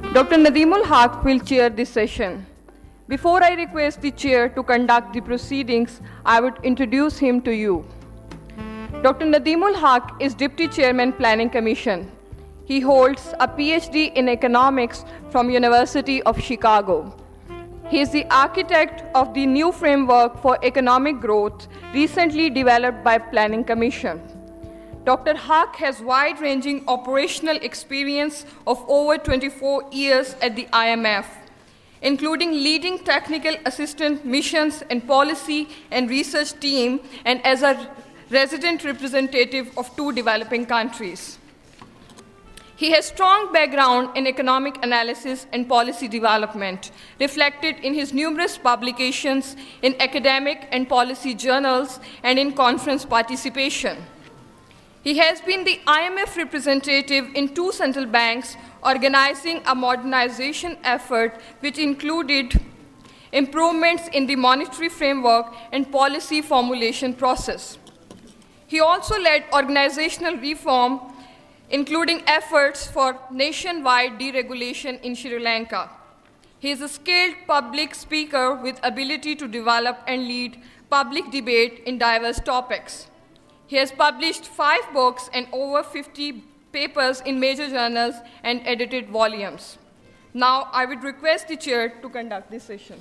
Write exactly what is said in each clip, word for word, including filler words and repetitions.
Doctor Nadeemul Haq will chair this session. Before I request the chair to conduct the proceedings, I would introduce him to you. Doctor Nadeemul Haq is Deputy Chairman, Planning Commission. He holds a P H D in economics from University of Chicago. He is the architect of the new framework for economic growth recently developed by Planning Commission. Doctor Haq has wide-ranging operational experience of over twenty-four years at the I M F, including leading technical assistant missions and policy and research team, and as a resident representative of two developing countries. He has strong background in economic analysis and policy development, reflected in his numerous publications in academic and policy journals and in conference participation. He has been the I M F representative in two central banks, organizing a modernization effort which included improvements in the monetary framework and policy formulation process. He also led organizational reform, including efforts for nationwide deregulation in Sri Lanka. He is a skilled public speaker with ability to develop and lead public debate in diverse topics. He has published five books and over fifty papers in major journals and edited volumes. Now, I would request the chair to conduct this session.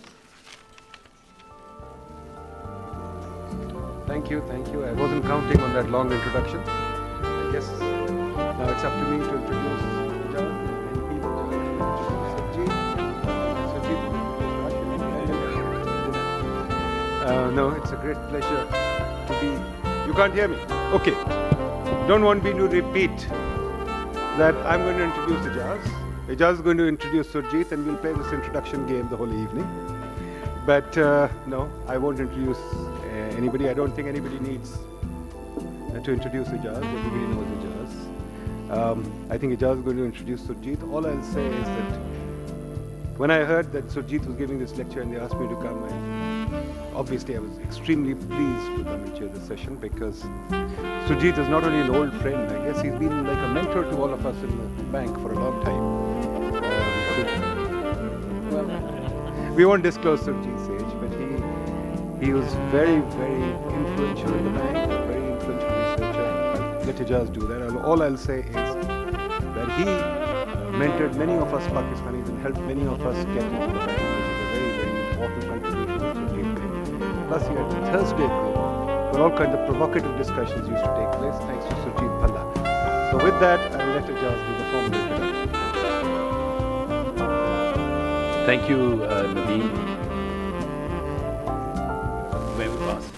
Thank you, thank you. I wasn't counting on that long introduction. I guess now it's up to me to introduce Ijaz and he will introduce Surjit. Surjit? Uh, no, it's a great pleasure to be... You can't hear me? Okay. Don't want me to repeat that I'm going to introduce Ijaz. Ijaz is going to introduce Surjit, and we'll play this introduction game the whole evening. But uh, no, I won't introduce uh, anybody. I don't think anybody needs uh, to introduce Ijaz. Everybody knows Ijaz. Um, I think Ijaz is going to introduce Surjit. All I'll say is that when I heard that Surjit was giving this lecture and they asked me to come, I, obviously I was extremely pleased to come and chair this session, because Surjit is not only an old friend, I guess he's been like a mentor to all of us in the bank for a long time. Um, so, well, we won't disclose Surjit's age, but he he was very, very influential in the bank, a very influential researcher. Let Ijaz do that. All I'll say is that he mentored many of us Pakistanis and helped many of us get into the bank, which is a very, very important contribution which he made. Plus, he had the Thursday group, where all kinds of provocative discussions used to take place, thanks to Surjit Bhalla. So with that, I'll let Ijaz do the formal introduction. Thank you, uh, Nadeem. May we pass?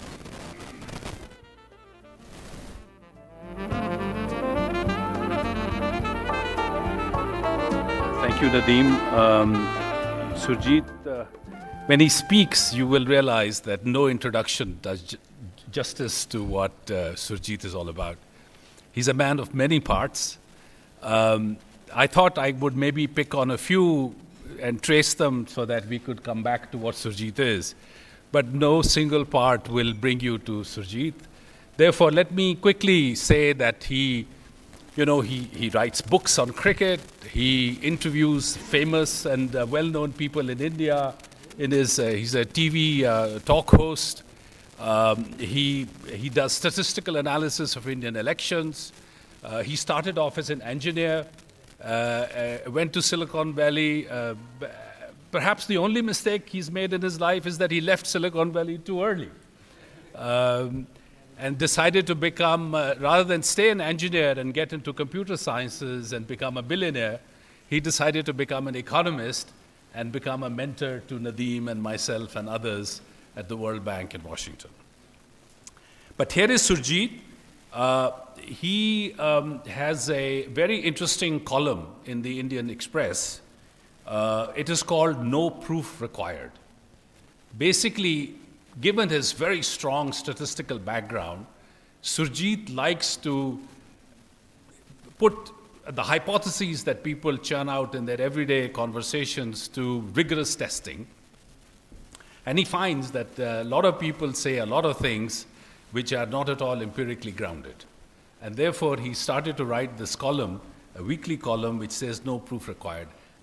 Thank you, Nadeem. Um, Surjit, uh, when he speaks, you will realize that no introduction does ju justice to what uh, Surjit is all about. He's a man of many parts. Um, I thought I would maybe pick on a few and trace them so that we could come back to what Surjit is. But no single part will bring you to Surjit. Therefore, let me quickly say that he, you know, he, he writes books on cricket. He interviews famous and uh, well-known people in India. In his, uh, he's a T V uh, talk host. Um, he, he does statistical analysis of Indian elections. Uh, he started off as an engineer. Uh, uh, went to Silicon Valley. Uh, perhaps the only mistake he's made in his life is that he left Silicon Valley too early um, and decided to become, uh, rather than stay an engineer and get into computer sciences and become a billionaire, he decided to become an economist and become a mentor to Nadeem and myself and others at the World Bank in Washington. But here is Surjit. Uh, he um, has a very interesting column in the Indian Express. Uh, it is called No Proof Required. Basically, given his very strong statistical background, Surjit likes to put the hypotheses that people churn out in their everyday conversations to rigorous testing. And he finds that a lot of people say a lot of things which are not at all empirically grounded. And therefore, he started to write this column, a weekly column, which says no proof required.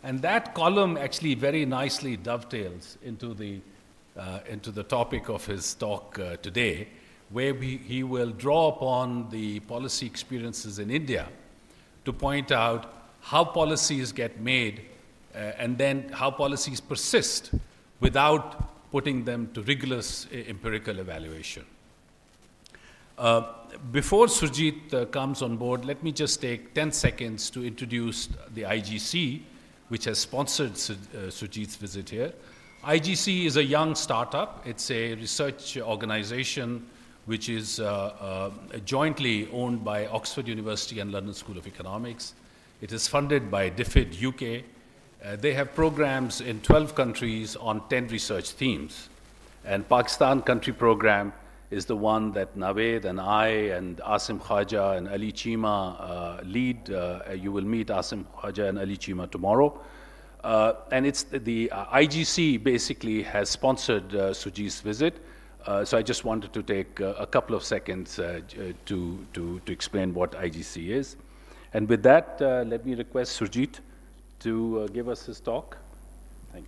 And that column actually very nicely dovetails into the, uh, into the topic of his talk uh, today, where we, he will draw upon the policy experiences in India to point out how policies get made uh, and then how policies persist without putting them to rigorous uh, empirical evaluation. Uh, before Surjit uh, comes on board, let me just take ten seconds to introduce the I G C, which has sponsored Sur uh, Surjit's visit here. I G C is a young startup. It's a research organization which is uh, uh, jointly owned by Oxford University and London School of Economics. It is funded by DFID U K. Uh, they have programs in twelve countries on ten research themes. And Pakistan country program is the one that Naved and I and Asim Khaja and Ali Chima uh, lead. Uh, you will meet Asim Khaja and Ali Chima tomorrow. Uh, and it's the, the uh, I G C basically has sponsored uh, Surjit's visit. Uh, so I just wanted to take uh, a couple of seconds uh, to, to, to explain what I G C is. And with that, uh, let me request Surjit to uh, give us his talk. Thank you.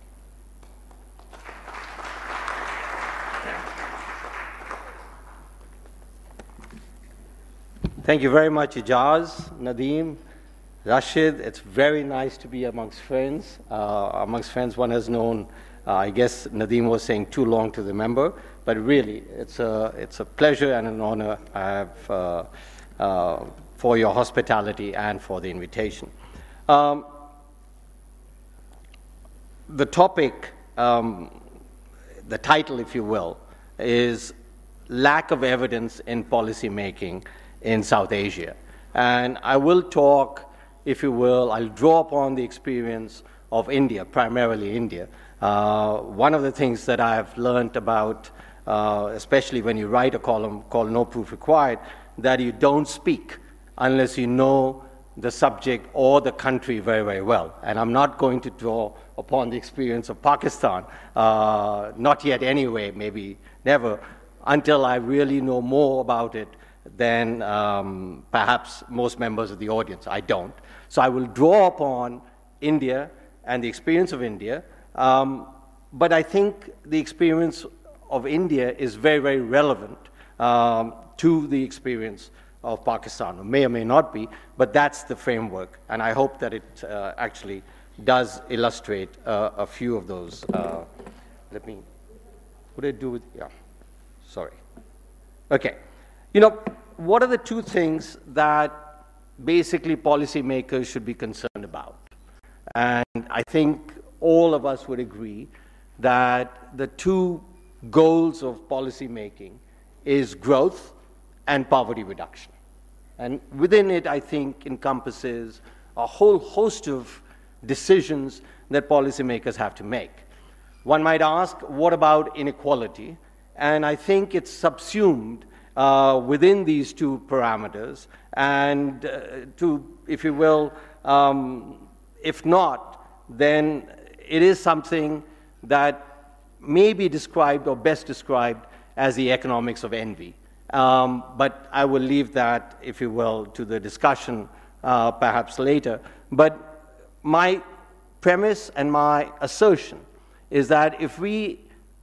Thank you very much, Ijaz, Nadeem, Rashid. It's very nice to be amongst friends. Uh, amongst friends one has known, uh, I guess Nadeem was saying too long to remember, but really it's a, it's a pleasure and an honor I have uh, uh, for your hospitality and for the invitation. Um, the topic, um, the title, if you will, is Lack of Evidence in Policy Making in South Asia. And I will talk, if you will, I'll draw upon the experience of India, primarily India. Uh, one of the things that I've learned about, uh, especially when you write a column called No Proof Required, that you don't speak unless you know the subject or the country very, very well. And I'm not going to draw upon the experience of Pakistan, uh, not yet anyway, maybe never, until I really know more about it than um, perhaps most members of the audience. I don't. So I will draw upon India and the experience of India, um, but I think the experience of India is very, very relevant um, to the experience of Pakistan. It may or may not be, but that's the framework, and I hope that it uh, actually does illustrate uh, a few of those. Uh, let me, what did I do with, yeah, sorry. Okay. You know, what are the two things that basically policymakers should be concerned about? And I think all of us would agree that the two goals of policymaking is growth and poverty reduction. And within it, I think, encompasses a whole host of decisions that policymakers have to make. One might ask, what about inequality? And I think it's subsumed Uh, within these two parameters, and uh, to, if you will, um, if not, then it is something that may be described or best described as the economics of envy. Um, but I will leave that, if you will, to the discussion uh, perhaps later. But my premise and my assertion is that if we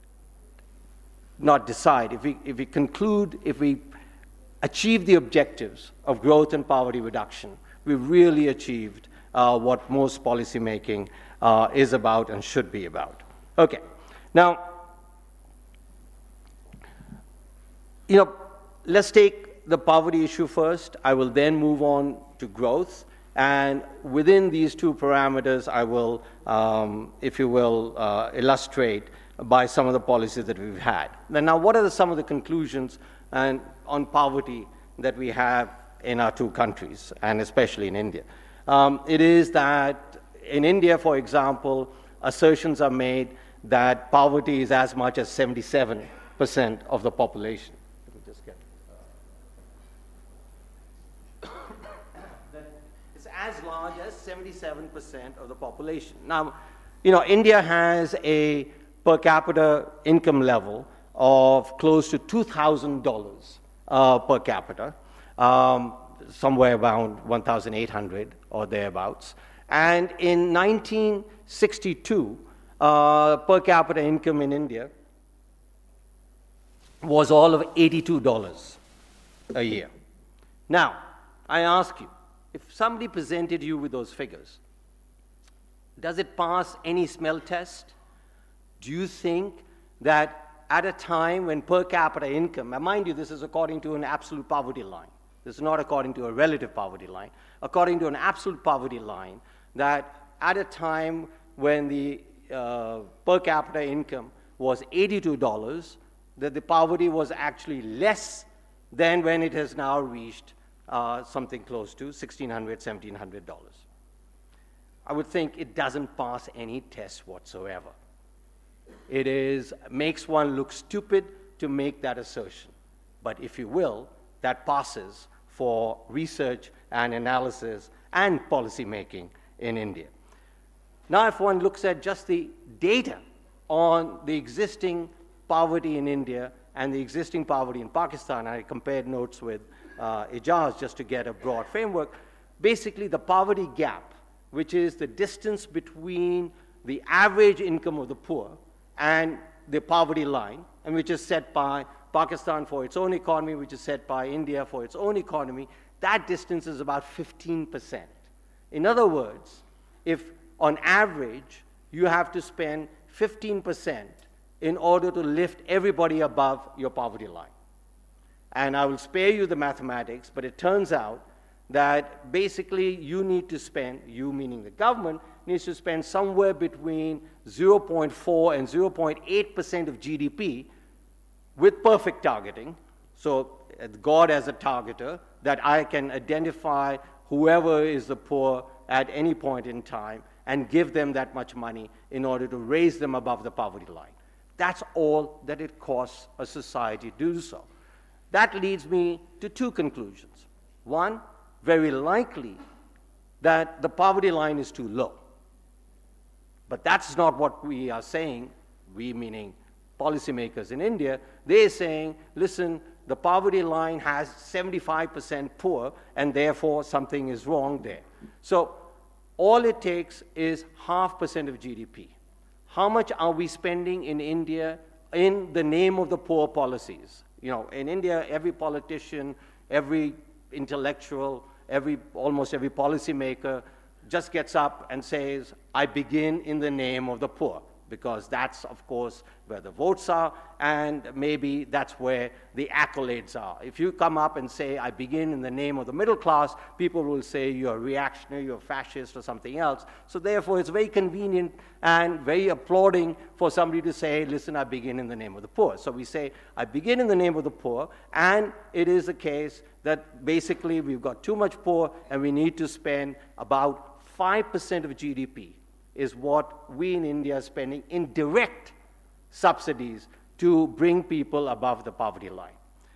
not decide, if we, if we conclude, if we achieve the objectives of growth and poverty reduction, we've really achieved uh, what most policymaking uh, is about and should be about. Okay, now, you know, let's take the poverty issue first. I will then move on to growth, and within these two parameters, I will, um, if you will, uh, illustrate by some of the policies that we've had. Now, what are the, some of the conclusions and on poverty that we have in our two countries, and especially in India? Um, it is that in India, for example, assertions are made that poverty is as much as seventy-seven percent of the population. Let me just get that it's as large as seventy-seven percent of the population. Now, you know, India has a per capita income level of close to two thousand dollars uh, per capita, um, somewhere around one thousand eight hundred or thereabouts. And in nineteen sixty-two, uh, per capita income in India was all of eighty-two dollars a year. Now, I ask you, if somebody presented you with those figures, does it pass any smell test? Do you think that at a time when per capita income, and mind you, this is according to an absolute poverty line. This is not according to a relative poverty line. According to an absolute poverty line, that at a time when the uh, per capita income was eighty-two dollars, that the poverty was actually less than when it has now reached uh, something close to sixteen hundred dollars, seventeen hundred dollars. I would think it doesn't pass any test whatsoever. It is, makes one look stupid to make that assertion. But if you will, that passes for research and analysis and policy making in India. Now, if one looks at just the data on the existing poverty in India and the existing poverty in Pakistan, I compared notes with uh, Ijaz just to get a broad framework. Basically, the poverty gap, which is the distance between the average income of the poor and the poverty line, and which is set by Pakistan for its own economy, which is set by India for its own economy, that distance is about fifteen percent. In other words, if on average you have to spend fifteen percent in order to lift everybody above your poverty line. And I will spare you the mathematics, but it turns out that basically you need to spend, you meaning the government, needs to spend somewhere between zero point four and zero point eight percent of G D P with perfect targeting. So God as a targeter, that I can identify whoever is the poor at any point in time and give them that much money in order to raise them above the poverty line. That's all that it costs a society to do so. That leads me to two conclusions. One, very likely that the poverty line is too low. But that's not what we are saying, we meaning policymakers in India. They're saying, listen, the poverty line has seventy-five percent poor, and therefore something is wrong there. So all it takes is half percent of G D P. How much are we spending in India in the name of the poor policies? You know, in India, every politician, every intellectual, every, almost every policymaker just gets up and says, I begin in the name of the poor, because that's, of course, where the votes are, and maybe that's where the accolades are. If you come up and say, I begin in the name of the middle class, people will say you're reactionary, you're fascist, or something else. So therefore, it's very convenient and very applauding for somebody to say, listen, I begin in the name of the poor. So we say, I begin in the name of the poor, and it is the case that basically we've got too much poor, and we need to spend about five percent of G D P is what we in India are spending in direct subsidies to bring people above the poverty line.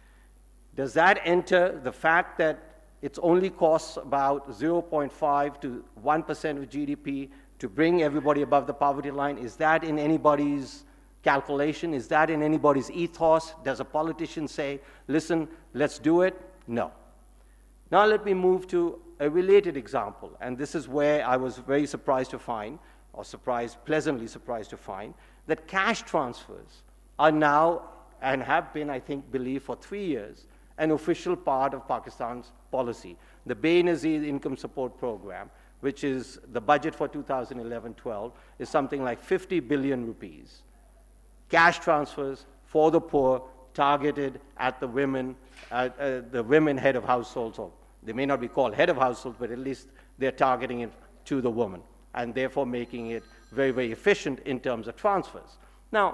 Does that enter the fact that it only costs about zero point five to one percent of G D P to bring everybody above the poverty line? Is that in anybody's calculation? Is that in anybody's ethos? Does a politician say, listen, let's do it? No. Now let me move to a related example, and this is where I was very surprised to find, or surprised, pleasantly surprised to find, that cash transfers are now, and have been, I think, believed for three years, an official part of Pakistan's policy. The Benazir Income Support Program, which is the budget for two thousand eleven twelve, is something like fifty billion rupees. Cash transfers for the poor, targeted at the women, uh, uh, the women head of households, or they may not be called head of households, but at least they're targeting it to the woman, and therefore making it very, very efficient in terms of transfers. Now,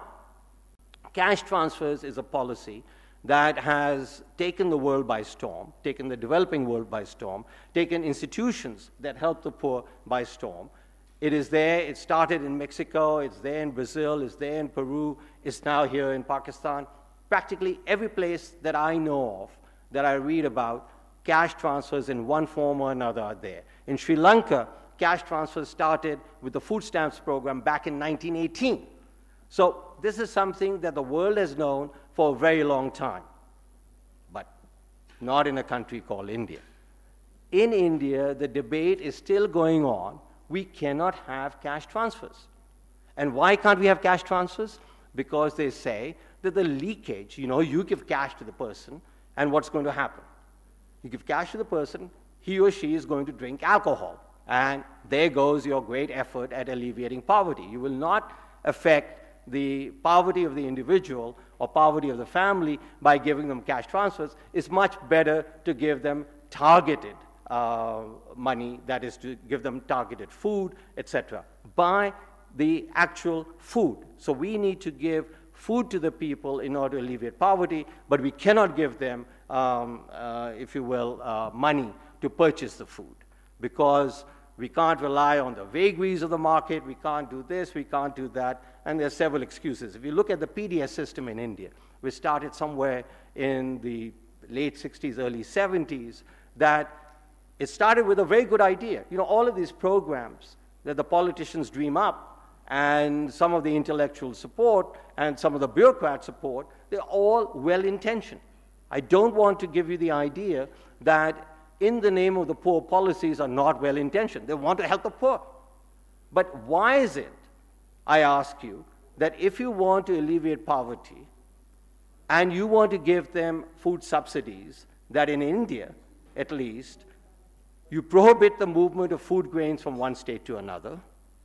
cash transfers is a policy that has taken the world by storm, taken the developing world by storm, taken institutions that help the poor by storm. It is there, it started in Mexico, it's there in Brazil, it's there in Peru, it's now here in Pakistan. Practically every place that I know of, that I read about, cash transfers in one form or another are there. In Sri Lanka, cash transfers started with the food stamps program back in nineteen eighteen. So this is something that the world has known for a very long time, but not in a country called India. In India, the debate is still going on we cannot have cash transfers. And why can't we have cash transfers? Because they say that the leakage, you know, you give cash to the person, and what's going to happen? You give cash to the person, he or she is going to drink alcohol. And there goes your great effort at alleviating poverty. You will not affect the poverty of the individual or poverty of the family by giving them cash transfers. It's much better to give them targeted uh, money, that is to give them targeted food, et cetera, by the actual food. So we need to give food to the people in order to alleviate poverty, but we cannot give them, um, uh, if you will, uh, money to purchase the food, because we can't rely on the vagaries of the market, we can't do this, we can't do that, and there are several excuses. If you look at the P D S system in India, which started somewhere in the late sixties, early seventies, that it started with a very good idea. You know, all of these programs that the politicians dream up, and some of the intellectual support, and some of the bureaucrat support, they're all well-intentioned. I don't want to give you the idea that in the name of the poor, policies are not well-intentioned. They want to help the poor. But why is it, I ask you, that if you want to alleviate poverty, and you want to give them food subsidies, that in India, at least, you prohibit the movement of food grains from one state to another,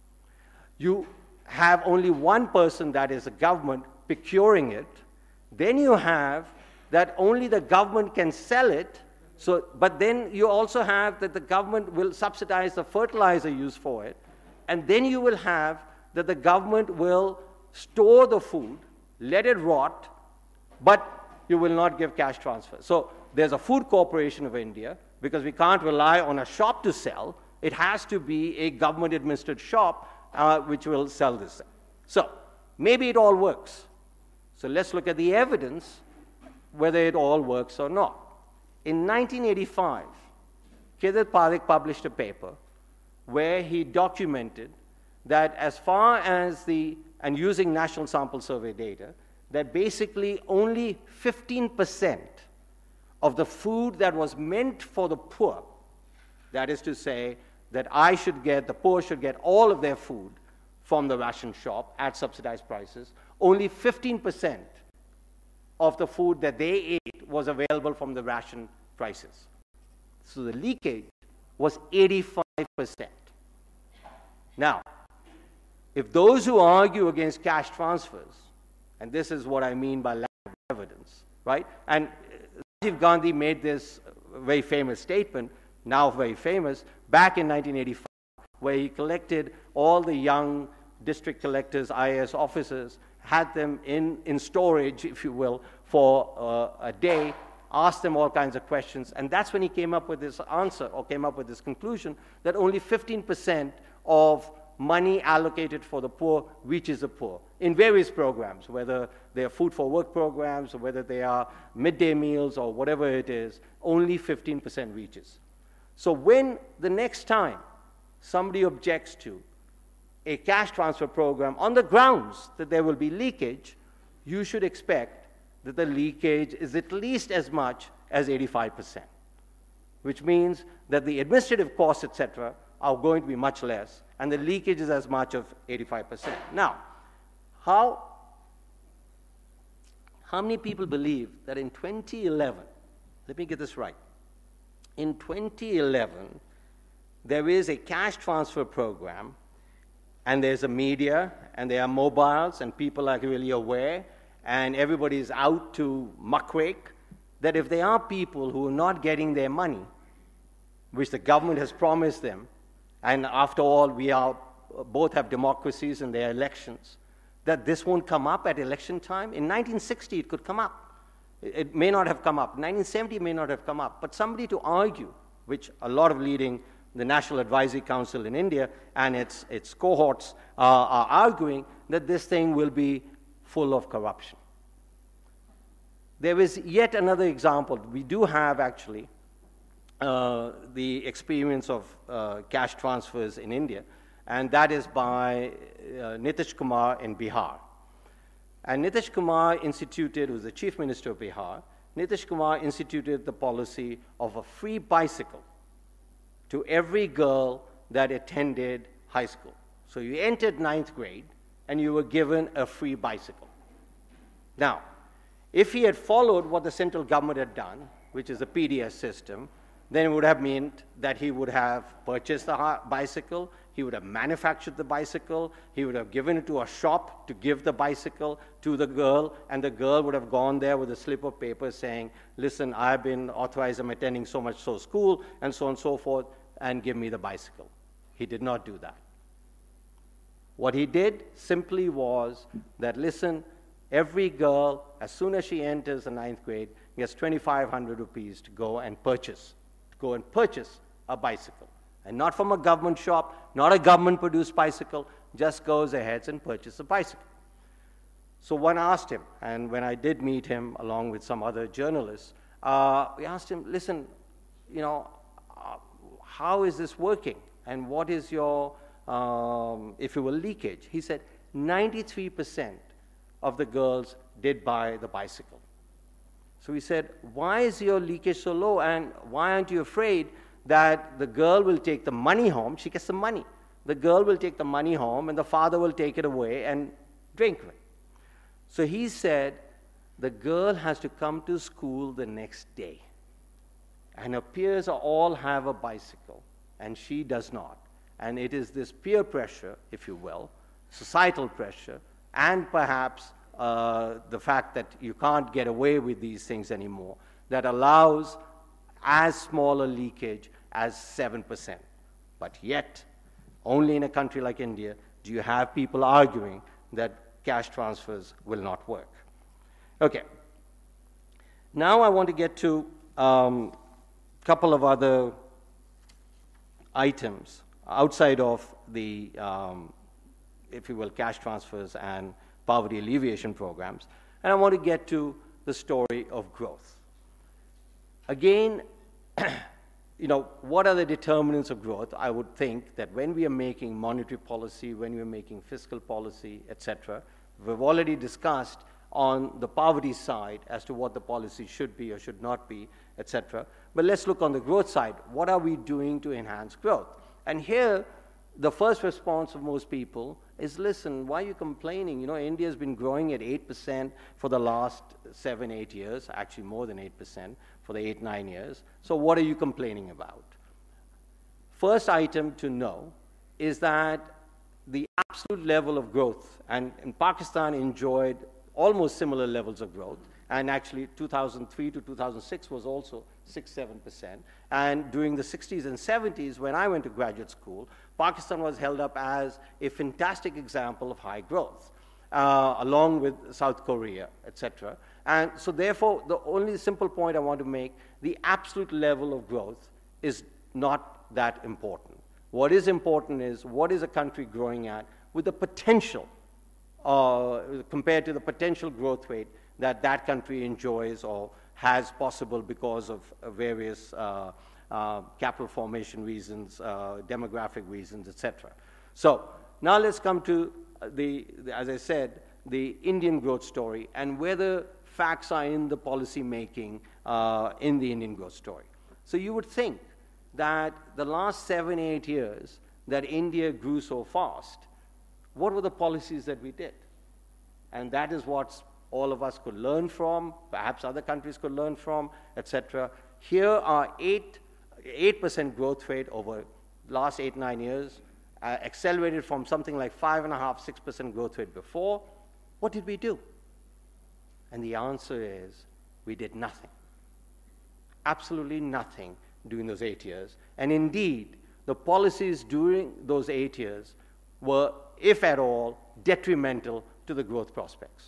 you have only one person, that is the government, procuring it, then you have that only the government can sell it, so, but then you also have that the government will subsidize the fertilizer used for it, and then you will have that the government will store the food, let it rot, but you will not give cash transfers. So there's a food corporation of India, because we can't rely on a shop to sell. It has to be a government-administered shop uh, which will sell this. So maybe it all works. So let's look at the evidence whether it all works or not. In nineteen eighty-five, Kedar Parekh published a paper where he documented that as far as the, and using National Sample Survey data, that basically only fifteen percent of the food that was meant for the poor, that is to say, that I should get, the poor should get all of their food from the ration shop at subsidized prices, only fifteen percent of the food that they ate was available from the ration prices. So the leakage was eighty-five percent. Now, if those who argue against cash transfers, and this is what I mean by lack of evidence, right? And Rajiv Gandhi made this very famous statement, now very famous, back in nineteen eighty-five, where he collected all the young district collectors, I A S officers, had them in, in storage, if you will, for uh, a day, asked them all kinds of questions, and that's when he came up with this answer, or came up with this conclusion, that only fifteen percent of money allocated for the poor reaches the poor in various programs, whether they are food for work programs, or whether they are midday meals, or whatever it is, only fifteen percent reaches. So when the next time somebody objects to a cash transfer program on the grounds that there will be leakage, you should expect that the leakage is at least as much as eighty-five percent, which means that the administrative costs, et cetera, are going to be much less, and the leakage is as much of eighty-five percent. Now, how, how many people believe that in twenty eleven, let me get this right, in twenty eleven, there is a cash transfer program, and there's a media, and there are mobiles, and people are really aware, and everybody is out to muckrake, that if there are people who are not getting their money, which the government has promised them, and after all, we are, both have democracies and their elections, that this won't come up at election time. In nineteen sixty, it could come up. It may not have come up. nineteen seventy may not have come up. But somebody to argue, which a lot of leading, the National Advisory Council in India and its, its cohorts uh, are arguing that this thing will be full of corruption. There is yet another example. We do have actually uh, the experience of uh, cash transfers in India, and that is by uh, Nitish Kumar in Bihar. And Nitish Kumar instituted, who was the Chief Minister of Bihar, Nitish Kumar instituted the policy of a free bicycle to every girl that attended high school. So you entered ninth grade, and you were given a free bicycle. Now, if he had followed what the central government had done, which is the P D S system, then it would have meant that he would have purchased the bicycle, he would have manufactured the bicycle, he would have given it to a shop to give the bicycle to the girl, and the girl would have gone there with a slip of paper saying, listen, I've been authorized, I'm attending so much so school, and so on and so forth, and give me the bicycle. He did not do that. What he did simply was that, listen, every girl, as soon as she enters the ninth grade, gets twenty-five hundred rupees to go and purchase, to go and purchase a bicycle. And not from a government shop, not a government-produced bicycle, just goes ahead and purchases a bicycle. So one asked him, and when I did meet him along with some other journalists, uh, we asked him, listen, you know, uh, how is this working? And what is your, um, if you will, leakage? He said, ninety-three percent of the girls did buy the bicycle. So we said, why is your leakage so low, and why aren't you afraid that the girl will take the money home? She gets the money. The girl will take the money home, and the father will take it away and drink it. So he said, the girl has to come to school the next day, and her peers all have a bicycle, and she does not. And it is this peer pressure, if you will, societal pressure, and perhaps uh, the fact that you can't get away with these things anymore, that allows as small a leakage as seven percent. But yet, only in a country like India do you have people arguing that cash transfers will not work. Okay. Now I want to get to a um, couple of other items outside of the, um, if you will, cash transfers and poverty alleviation programs. And I want to get to the story of growth. Again, you know, what are the determinants of growth? I would think that when we are making monetary policy, when we are making fiscal policy, et cetera, we've already discussed on the poverty side as to what the policy should be or should not be, et cetera. But let's look on the growth side. What are we doing to enhance growth? And here, the first response of most people is, listen, why are you complaining? You know, India's been growing at eight percent for the last seven, eight years, actually more than eight percent for the eight, nine years. So what are you complaining about? First item to know is that the absolute level of growth, and, and Pakistan enjoyed almost similar levels of growth, and actually two thousand three to two thousand six was also six, seven percent. And during the sixties and seventies, when I went to graduate school, Pakistan was held up as a fantastic example of high growth, uh, along with South Korea, et cetera. And so therefore, the only simple point I want to make, the absolute level of growth is not that important. What is important is, what is a country growing at with the potential, uh, compared to the potential growth rate that that country enjoys or has possible because of uh, various uh, uh, capital formation reasons, uh, demographic reasons, et cetera. So now let's come to the, the, as I said, the Indian growth story and whether facts are in the policy making uh, in the Indian growth story. So you would think that the last seven, eight years that India grew so fast, what were the policies that we did? And that is what all of us could learn from, perhaps other countries could learn from, et cetera. Here are eight, eight percent growth rate over the last eight, nine years, uh, accelerated from something like five and a half, six percent growth rate before. What did we do? And the answer is, we did nothing. Absolutely nothing during those eight years. And indeed, the policies during those eight years were, if at all, detrimental to the growth prospects.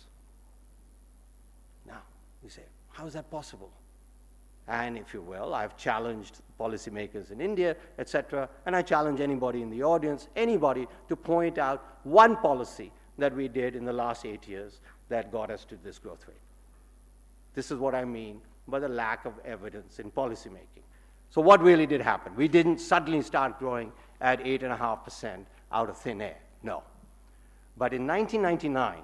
Now, you say, how is that possible? And if you will, I've challenged policymakers in India, et cetera, and I challenge anybody in the audience, anybody, to point out one policy that we did in the last eight years that got us to this growth rate. This is what I mean by the lack of evidence in policymaking. So what really did happen? We didn't suddenly start growing at eight point five percent out of thin air, no. But in nineteen ninety-nine,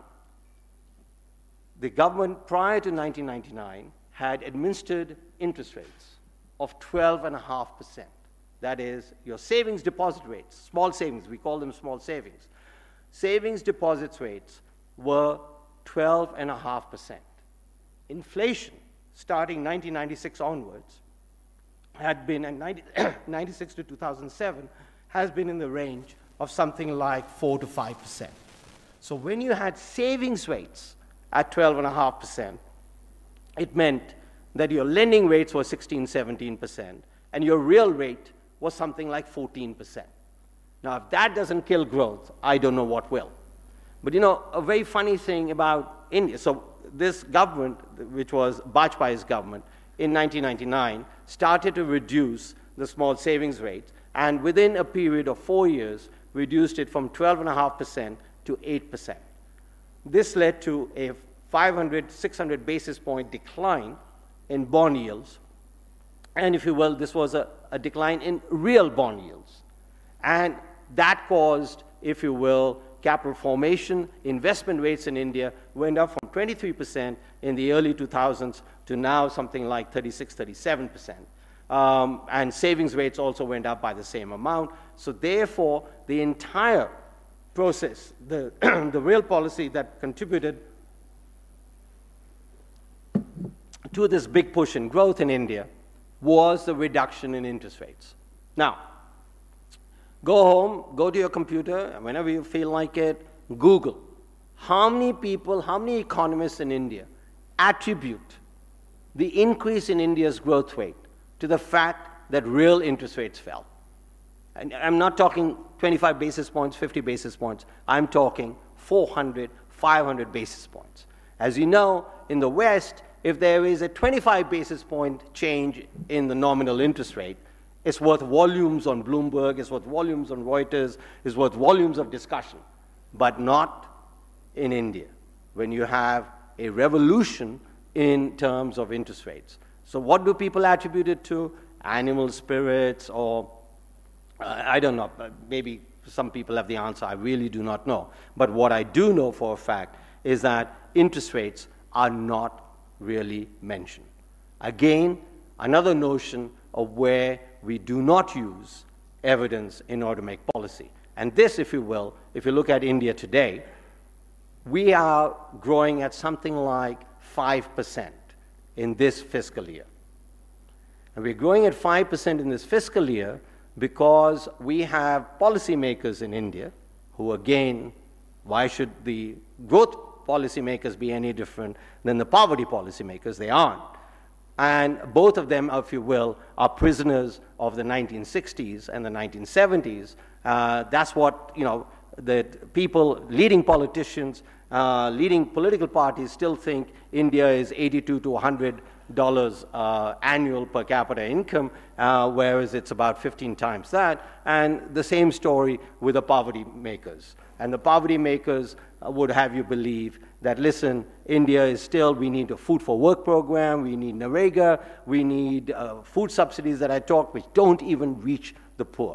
the government prior to nineteen ninety-nine had administered interest rates of twelve point five percent. that is your savings deposit rates, small savings, we call them small savings, savings deposits rates were twelve point five percent. Inflation, starting nineteen ninety-six onwards, had been, and ninety-six to two thousand seven, has been in the range of something like four to five percent. So when you had savings rates at twelve point five percent, it meant that your lending rates were sixteen, seventeen percent, and your real rate was something like fourteen percent. Now, if that doesn't kill growth, I don't know what will. But you know, a very funny thing about India, so this government, which was Bajpayee's government, in nineteen ninety-nine, started to reduce the small savings rate, and within a period of four years, reduced it from twelve point five percent to eight percent. This led to a five hundred, six hundred basis point decline in bond yields. And if you will, this was a, a decline in real bond yields. And that caused, if you will, capital formation. Investment rates in India went up from twenty-three percent in the early two thousands to now something like thirty-six, thirty-seven percent. Um, and savings rates also went up by the same amount. So therefore, the entire process, the, the real policy that contributed to this big push in growth in India was the reduction in interest rates. Now, go home, go to your computer, and whenever you feel like it, Google how many people, how many economists in India attribute the increase in India's growth rate to the fact that real interest rates fell. And I'm not talking twenty-five basis points, fifty basis points. I'm talking four hundred, five hundred basis points. As you know, in the West, if there is a twenty-five basis point change in the nominal interest rate, it's worth volumes on Bloomberg, it's worth volumes on Reuters, it's worth volumes of discussion, but not in India, when you have a revolution in terms of interest rates. So what do people attribute it to? Animal spirits, or uh, I don't know, maybe some people have the answer, I really do not know. But what I do know for a fact is that interest rates are not really mentioned. Again, another notion of where we do not use evidence in order to make policy. And this, if you will, if you look at India today, we are growing at something like five percent in this fiscal year. And we're growing at five percent in this fiscal year because we have policymakers in India who, again, why should the growth policymakers be any different than the poverty policymakers? They aren't. And both of them, if you will, are prisoners of the nineteen sixties and the nineteen seventies. Uh, that's what, you know, the people, leading politicians, uh, leading political parties still think India is eighty-two to one hundred dollars uh, annual per capita income, uh, whereas it's about fifteen times that. And the same story with the poverty makers. And the poverty makers uh, would have you believe that, listen, India is still, we need a food for work program, we need Narega, we need uh, food subsidies that I talked, which don't even reach the poor.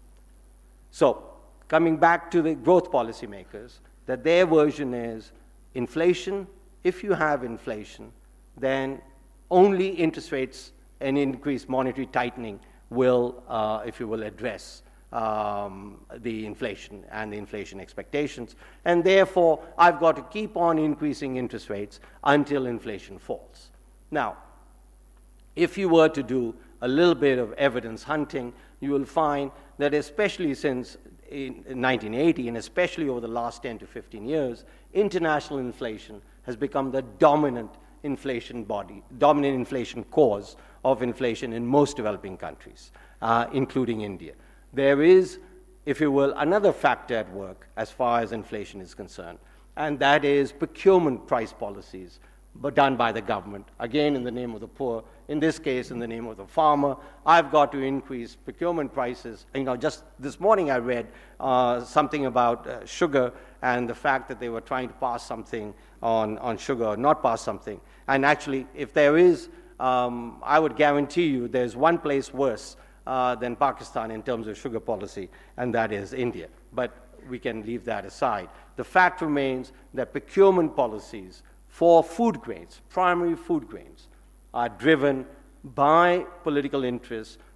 So, coming back to the growth policymakers, that their version is inflation. If you have inflation, then only interest rates and increased monetary tightening will, uh, if you will, address um, the inflation and the inflation expectations. And therefore, I've got to keep on increasing interest rates until inflation falls. Now, if you were to do a little bit of evidence hunting, you will find that especially since in nineteen eighty, and especially over the last ten to fifteen years, international inflation has become the dominant inflation body, dominant inflation cause of inflation in most developing countries, uh, including India. There is, if you will, another factor at work as far as inflation is concerned, and that is procurement price policies, but done by the government, again in the name of the poor, in this case in the name of the farmer. I've got to increase procurement prices. You know, just this morning I read uh, something about uh, sugar and the fact that they were trying to pass something on, on sugar, or not pass something. And actually, if there is, um, I would guarantee you there's one place worse uh, than Pakistan in terms of sugar policy, and that is India. But we can leave that aside. The fact remains that procurement policies for food grains, primary food grains, are driven by political interests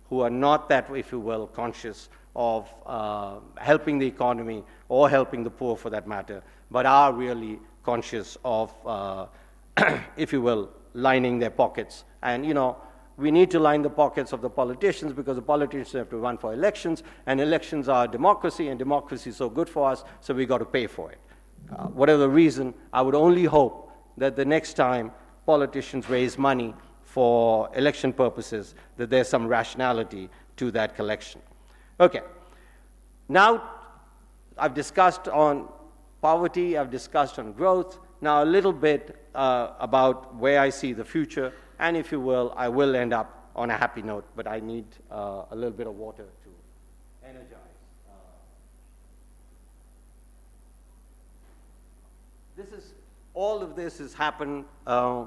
who are not that, if you will, conscious of uh, helping the economy or helping the poor for that matter, but are really conscious of, uh, if you will, lining their pockets. And, you know, we need to line the pockets of the politicians because the politicians have to run for elections, and elections are democracy, and democracy is so good for us, so we got to pay for it. Uh, whatever the reason, I would only hope that the next time politicians raise money for election purposes, that there's some rationality to that collection. Okay. Now, I've discussed on poverty, I've discussed on growth. Now, a little bit uh, about where I see the future, and if you will, I will end up on a happy note, but I need uh, a little bit of water to energize. Uh, this is, all of this has happened, uh,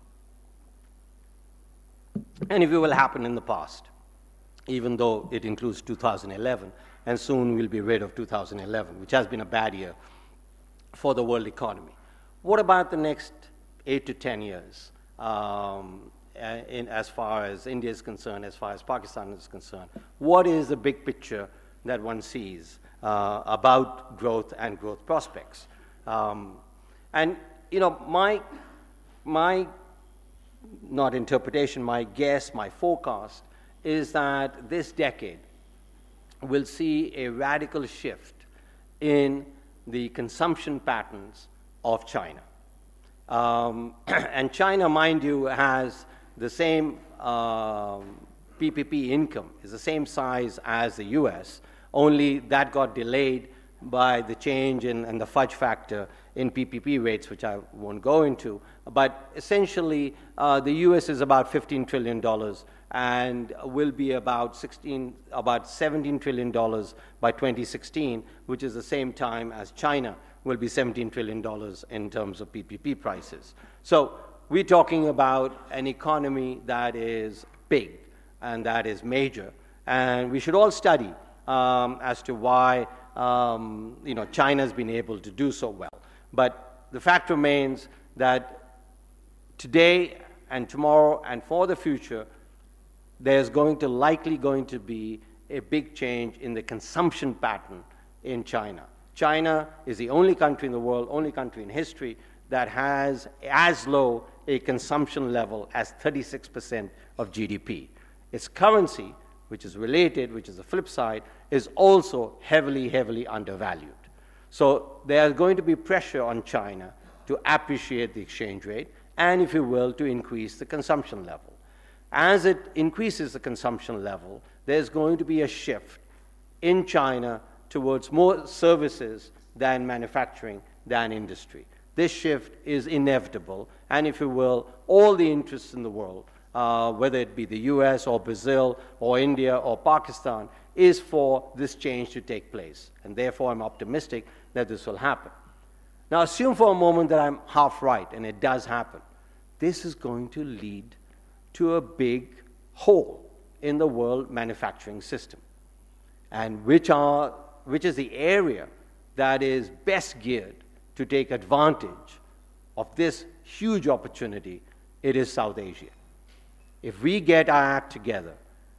and if you will, happen in the past, even though it includes two thousand eleven, and soon we'll be rid of two thousand eleven, which has been a bad year for the world economy. What about the next eight to ten years, um, in, as far as India is concerned, as far as Pakistan is concerned? What is the big picture that one sees uh, about growth and growth prospects? Um, and, you know, my, my, not interpretation, my guess, my forecast is that this decade will see a radical shift in the consumption patterns of China. Um, and China, mind you, has the same um, P P P income, is the same size as the U S, only that got delayed by the change in, and the fudge factor in P P P rates, which I won't go into. But essentially, uh, the U S is about fifteen trillion dollars and will be about sixteen, about seventeen trillion dollars by twenty sixteen, which is the same time as China will be seventeen trillion dollars in terms of P P P prices. So we're talking about an economy that is big and that is major, and we should all study um, as to why um, you know, China's been able to do so well. But the fact remains that today and tomorrow and for the future, there's going to likely going to be a big change in the consumption pattern in China. China is the only country in the world, only country in history, that has as low a consumption level as thirty-six percent of G D P. Its currency, which is related, which is the flip side, is also heavily, heavily undervalued. So there's going to be pressure on China to appreciate the exchange rate and, if you will, to increase the consumption level. As it increases the consumption level, there's going to be a shift in China towards more services than manufacturing, than industry. This shift is inevitable, and if you will, all the interests in the world, uh, whether it be the U S or Brazil or India or Pakistan, is for this change to take place. And therefore, I'm optimistic that this will happen. Now, assume for a moment that I'm half right, and it does happen. This is going to lead to a big hole in the world manufacturing system, and which, are, which is the area that is best geared to take advantage of this huge opportunity. It is South Asia. If we get our act together,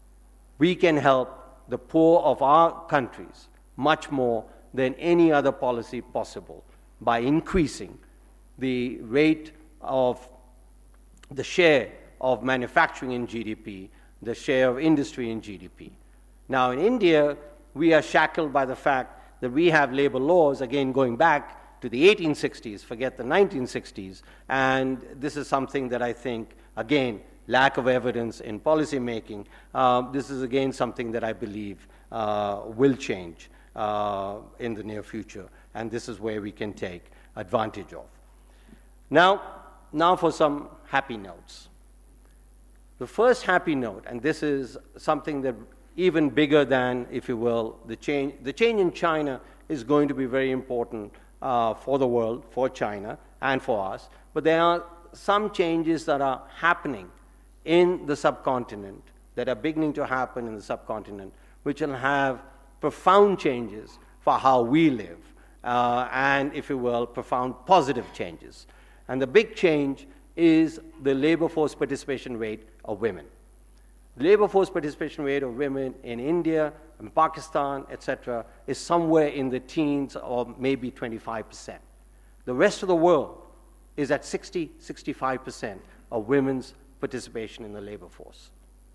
we can help the poor of our countries much more than any other policy possible by increasing the rate of the share of manufacturing in G D P, the share of industry in G D P. Now, in India, we are shackled by the fact that we have labor laws, again, going back to the eighteen sixties, forget the nineteen sixties, and this is something that I think, again, lack of evidence in policy making, uh, this is, again, something that I believe uh, will change uh, in the near future, and this is where we can take advantage of. Now, now for some happy notes. The first happy note, and this is something that even bigger than, if you will, the change, the change in China is going to be very important uh, for the world, for China, and for us. But there are some changes that are happening in the subcontinent, that are beginning to happen in the subcontinent, which will have profound changes for how we live, uh, and, if you will, profound positive changes. And the big change is the labor force participation rate of women. labor force participation rate of women in India, in Pakistan, et cetera, is somewhere in the teens or maybe twenty-five percent. The rest of the world is at sixty, sixty-five percent of women's participation in the labor force.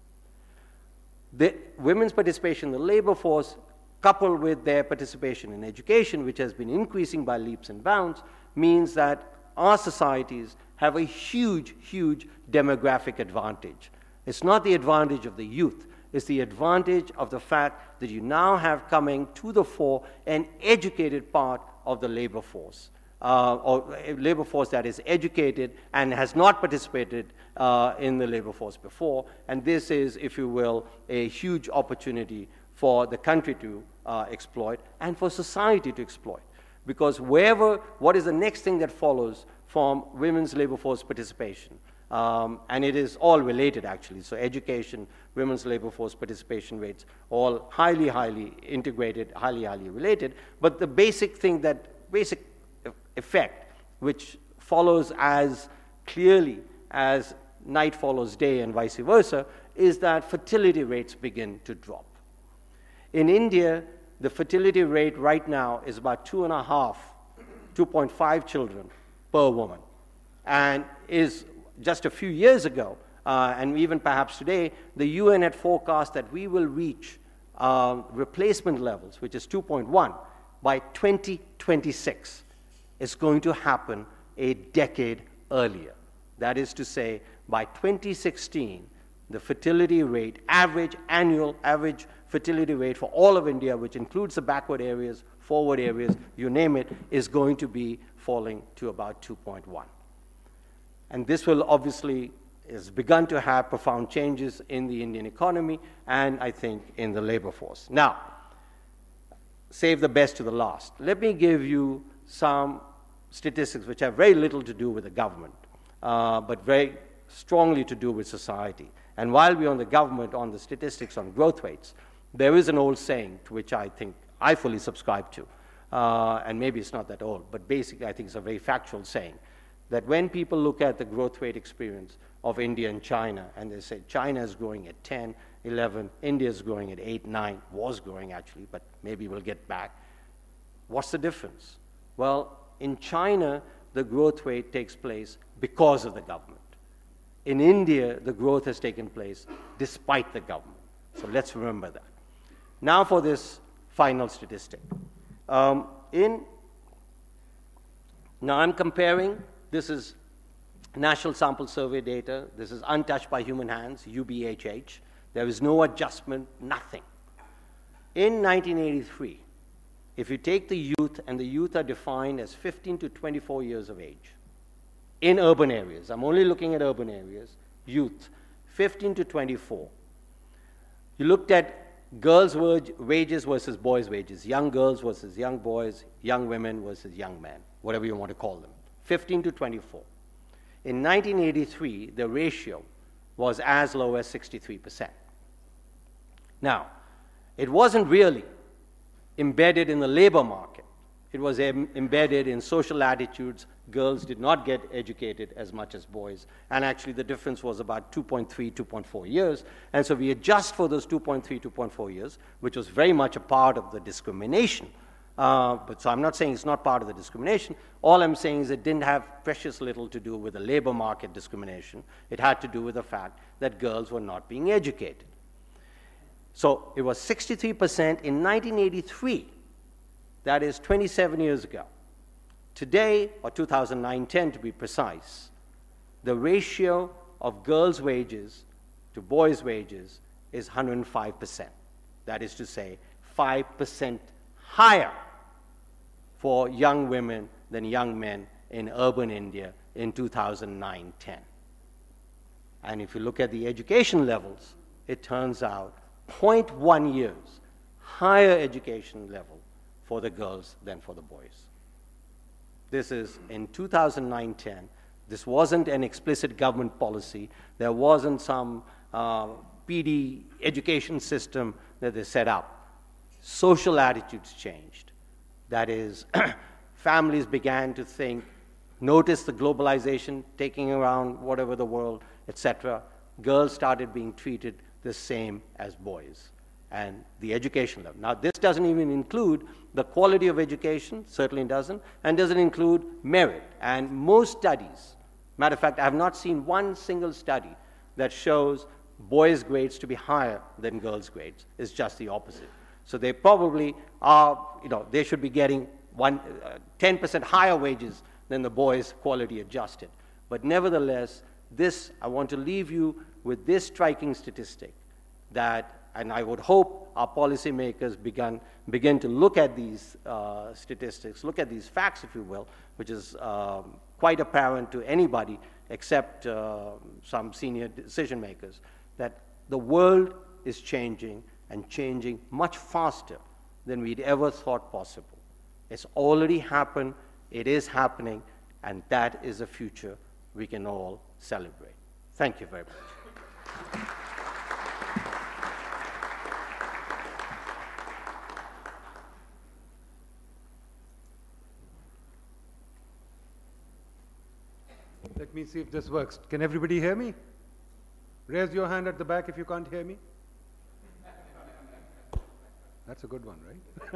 The women's participation in the labor force, coupled with their participation in education, which has been increasing by leaps and bounds, means that our societies have a huge, huge demographic advantage. It's not the advantage of the youth, it's the advantage of the fact that you now have coming to the fore an educated part of the labor force, uh, or a labor force that is educated and has not participated uh, in the labor force before. And this is, if you will, a huge opportunity for the country to uh, exploit and for society to exploit. Because wherever, what is the next thing that follows from women's labor force participation? Um, and it is all related, actually. So education, women's labor force participation rates, all highly, highly integrated, highly, highly related. But the basic thing that, basic effect, which follows as clearly as night follows day and vice versa, is that fertility rates begin to drop. In India, the fertility rate right now is about two and a half, two point five children per woman, and is just a few years ago, uh, and even perhaps today, the U N had forecast that we will reach uh, replacement levels, which is two point one, by twenty twenty-six. It's going to happen a decade earlier. That is to say, by twenty sixteen, the fertility rate, average annual average fertility rate for all of India, which includes the backward areas, forward areas, you name it, is going to be falling to about two point one. And this will obviously, has begun to have profound changes in the Indian economy and I think in the labor force. Now, save the best to the last. Let me give you some statistics which have very little to do with the government, uh, but very strongly to do with society. And while we're on the government, on the statistics on growth rates, there is an old saying to which I think I fully subscribe to, uh, and maybe it's not that old, but basically I think it's a very factual saying, that when people look at the growth rate experience of India and China, and they say China is growing at ten, eleven, India is growing at eight, nine, was growing actually, but maybe we'll get back. What's the difference? Well, in China, the growth rate takes place because of the government. In India, the growth has taken place despite the government. So let's remember that. Now for this final statistic. Um, in, now I'm comparing, this is National Sample Survey data. This is untouched by human hands, U B H H. There is no adjustment, nothing. In nineteen eighty-three, if you take the youth, and the youth are defined as fifteen to twenty-four years of age, in urban areas, I'm only looking at urban areas, youth, fifteen to twenty-four. You looked at girls' wages versus boys' wages, young girls versus young boys, young women versus young men, whatever you want to call them, fifteen to twenty-four. In nineteen eighty-three, the ratio was as low as sixty-three percent. Now, it wasn't really embedded in the labor market. It was em embedded in social attitudes. Girls did not get educated as much as boys. And actually, the difference was about two point three, two point four years. And so we adjust for those two point three, two point four years, which was very much a part of the discrimination. Uh, but so I'm not saying it's not part of the discrimination. All I'm saying is it didn't have precious little to do with the labor market discrimination. It had to do with the fact that girls were not being educated. So it was sixty-three percent in nineteen eighty-three. That is twenty-seven years ago. Today, or two thousand nine ten to be precise, the ratio of girls' wages to boys' wages is one hundred five percent. That is to say, five percent higher for young women than young men in urban India in two thousand nine ten. And if you look at the education levels, it turns out zero point one years higher education level for the girls than for the boys. This is in two thousand nine ten. This wasn't an explicit government policy. There wasn't some uh, P I D E education system that they set up. Social attitudes changed. That is, families began to think, notice the globalization taking around whatever the world, et cetera. Girls started being treated the same as boys and the education level. Now, this doesn't even include the quality of education, certainly doesn't, and doesn't include merit. And most studies, matter of fact, I have not seen one single study that shows boys' grades to be higher than girls' grades. It's just the opposite. So they probably are, you know, they should be getting one, uh, ten percent higher wages than the boys quality adjusted. But nevertheless, this, I want to leave you with this striking statistic that, and I would hope our policymakers began, begin to look at these uh, statistics, look at these facts, if you will, which is um, quite apparent to anybody except uh, some senior decision makers, that the world is changing and changing much faster than we'd ever thought possible. It's already happened, it is happening, and that is a future we can all celebrate. Thank you very much. Let me see if this works. Can everybody hear me? Raise your hand at the back if you can't hear me. That's a good one, right?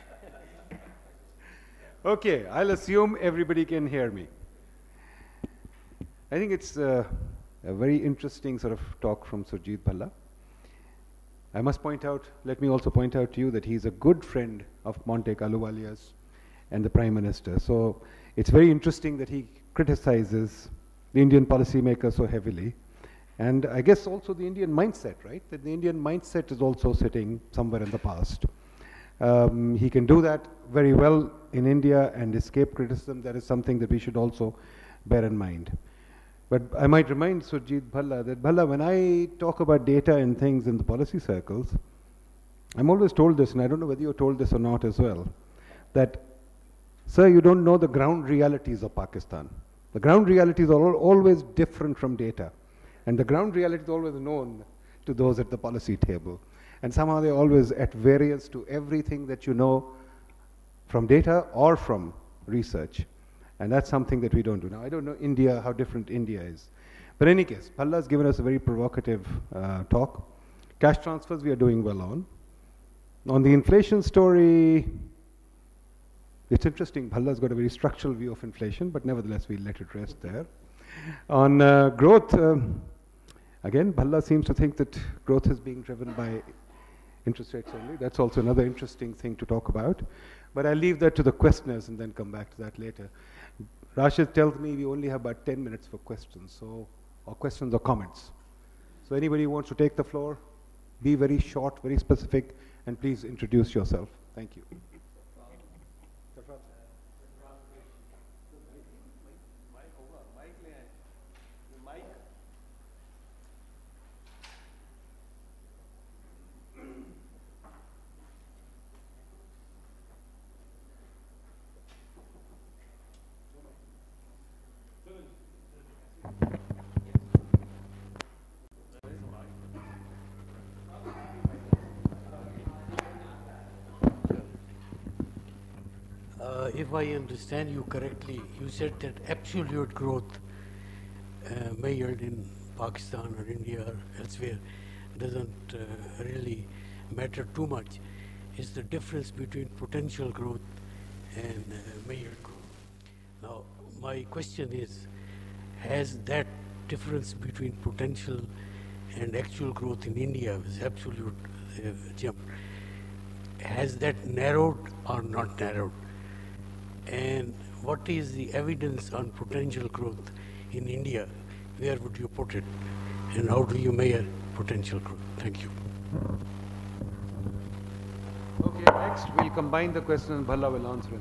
Okay, I'll assume everybody can hear me. I think it's uh, a very interesting sort of talk from Surjit Bhalla. I must point out, let me also point out to you that he's a good friend of Montek Ahluwalia's and the Prime Minister. So it's very interesting that he criticizes the Indian policymakers so heavily. And I guess also the Indian mindset, right? That the Indian mindset is also sitting somewhere in the past. Um, he can do that very well in India and escape criticism. That is something that we should also bear in mind. But I might remind Surjit Bhalla that, Bhalla, when I talk about data and things in the policy circles, I'm always told this, and I don't know whether you're told this or not as well, that, sir, you don't know the ground realities of Pakistan. The ground realities are all, always different from data. And the ground reality is always known to those at the policy table. And somehow they're always at variance to everything that you know from data or from research. And that's something that we don't do. Now, I don't know India, how different India is. But in any case, Bhalla has given us a very provocative uh, talk. Cash transfers we are doing well on. On the inflation story, it's interesting. Bhalla's got a very structural view of inflation, but nevertheless, we'll let it rest there. On uh, growth, um, again, Bhalla seems to think that growth is being driven by interest rates only. That's also another interesting thing to talk about. But I'll leave that to the questioners and then come back to that later. Rashid tells me we only have about ten minutes for questions, so, or questions or comments. So anybody who wants to take the floor, be very short, very specific, and please introduce yourself. Thank you. Uh, if I understand you correctly, you said that absolute growth uh, measured in Pakistan or India or elsewhere doesn't uh, really matter too much. It's the difference between potential growth and uh, measured growth. Now, my question is, has that difference between potential and actual growth in India, with absolute uh, jump, has that narrowed or not narrowed? And what is the evidence on potential growth in India? Where would you put it? And how do you measure potential growth? Thank you. Okay, next we'll combine the question and Bhalla will answer it.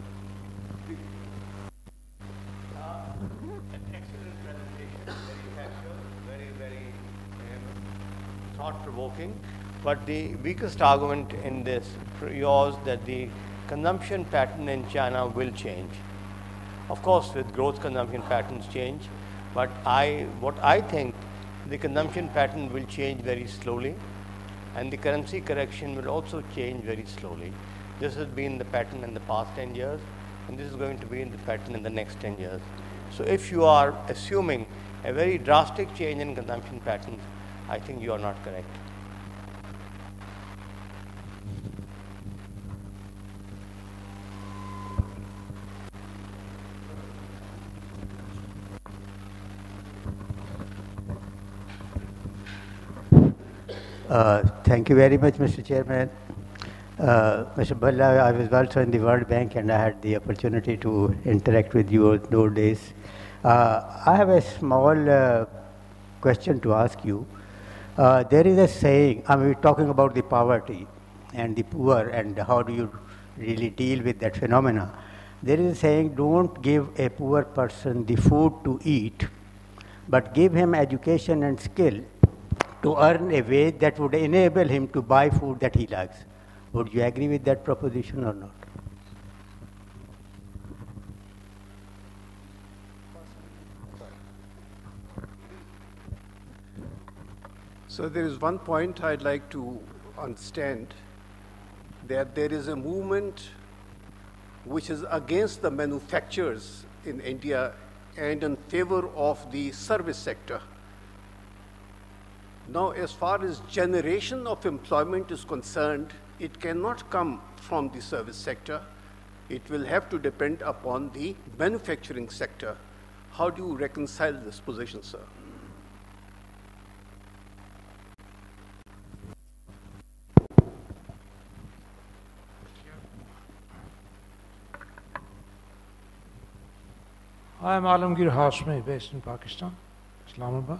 Excellent presentation, very factual, very, very um, thought-provoking. But the weakest argument in this yours that the consumption pattern in China will change. Of course, with growth, consumption patterns change, but I, what I think, the consumption pattern will change very slowly, and the currency correction will also change very slowly. This has been the pattern in the past ten years, and this is going to be in the pattern in the next ten years. So if you are assuming a very drastic change in consumption patterns, I think you are not correct. Uh, thank you very much, Mister Chairman. Uh, Mister Bhalla, I was also in the World Bank and I had the opportunity to interact with you those days. Uh, I have a small uh, question to ask you. Uh, there is a saying, I mean, we're talking about the poverty and the poor and how do you really deal with that phenomena. There is a saying, don't give a poor person the food to eat, but give him education and skill to earn a wage that would enable him to buy food that he likes. Would you agree with that proposition or not? So there is one point I'd like to understand, that there is a movement which is against the manufacturers in India and in favor of the service sector. Now, as far as generation of employment is concerned, it cannot come from the service sector. It will have to depend upon the manufacturing sector. How do you reconcile this position, sir? I am Alamgir Hashmi, based in Pakistan, Islamabad.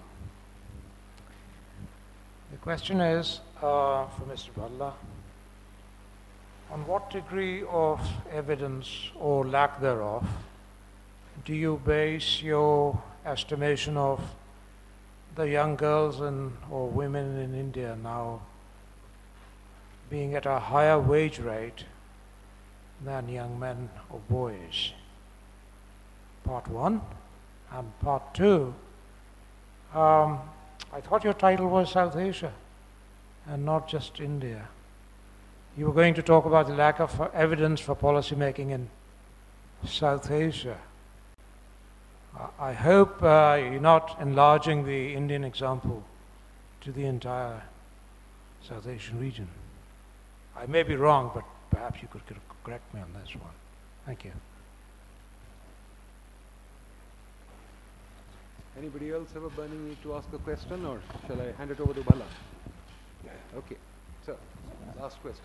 The question is uh, for Mister Bhalla, on what degree of evidence or lack thereof do you base your estimation of the young girls and or women in India now being at a higher wage rate than young men or boys? Part one. And part two, um, I thought your title was South Asia and not just India. You were going to talk about the lack of evidence for policy making in South Asia. I hope uh, you're not enlarging the Indian example to the entire South Asian region. I may be wrong, but perhaps you could correct me on this one. Thank you. Anybody else have a burning need to ask a question, or shall I hand it over to Bhalla? Okay, sir, last question.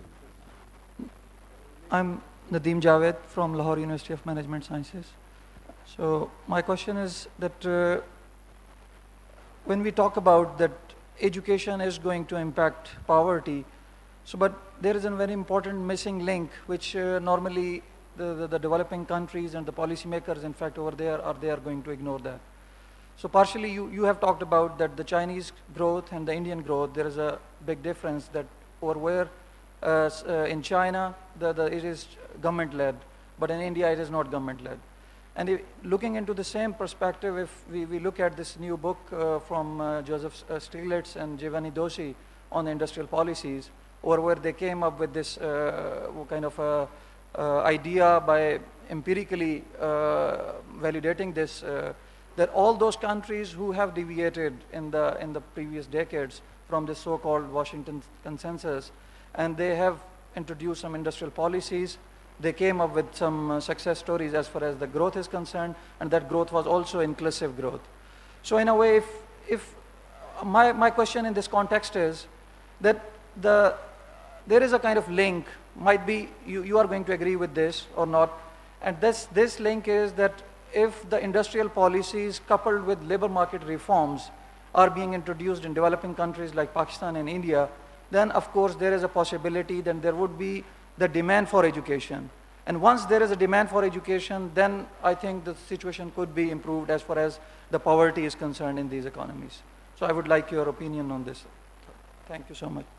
I'm Nadeem Javed from Lahore University of Management Sciences. So my question is that uh, when we talk about that education is going to impact poverty, so but there is a very important missing link which uh, normally the, the, the developing countries and the policymakers in fact over there are they are going to ignore that. So partially you, you have talked about that the Chinese growth and the Indian growth, there is a big difference that over where uh, uh, in China the, the, it is government led, but in India it is not government led. And if, looking into the same perspective, if we, we look at this new book uh, from uh, Joseph uh, Stiglitz and Giovanni Doshi on industrial policies, or where they came up with this uh, kind of a, uh, idea by empirically uh, validating this, uh, that all those countries who have deviated in the, in the previous decades from this so-called Washington consensus, and they have introduced some industrial policies, they came up with some uh, success stories as far as the growth is concerned, and that growth was also inclusive growth. So in a way, if, if my, my question in this context is that the, there is a kind of link, might be you, you are going to agree with this or not, and this, this link is that if the industrial policies coupled with labor market reforms are being introduced in developing countries like Pakistan and India, then of course there is a possibility that there would be the demand for education. And once there is a demand for education, then I think the situation could be improved as far as the poverty is concerned in these economies. So I would like your opinion on this. Thank you so much.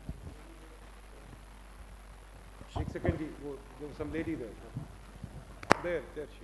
Sheikh Secondary, there was some lady there. There, there she is.